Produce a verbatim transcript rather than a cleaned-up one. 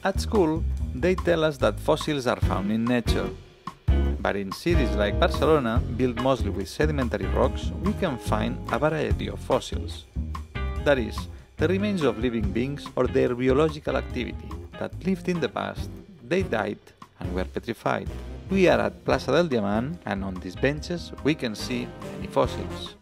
At school, they tell us that fossils are found in nature. But in cities like Barcelona, built mostly with sedimentary rocks, we can find a variety of fossils. That is, the remains of living beings or their biological activity that lived in the past, they died and were petrified. We are at Plaza del Diamant, and on these benches we can see many fossils.